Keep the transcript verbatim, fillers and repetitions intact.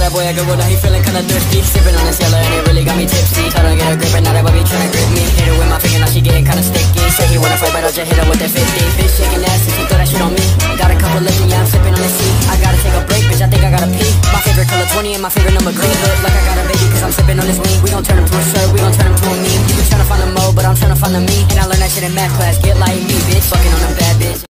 that boy a good one, now he feeling kinda thirsty. Sipping on this yellow and it really got me tipsy. Try to get a grip and now that boy be tryna grip me. Hit her with my finger, now she getting kinda sticky. Say he wanna fight, but I just hit her with that fifty. Bitch shaking ass and she throw that shit on me. Got a couple liquor, yeah, I'm sipping on the sea. I gotta take a break, bitch, I think I gotta pee. My favorite color twenty and my favorite number green. Look like I got a baby cause I'm sipping on this weed. We gon' turn him to a shirt, we gon' turn him to a meme. You been tryna find the mo, but I'm tryna find the me. And I learned that shit in math class, get like me, bitch. Fucking on a bad bitch.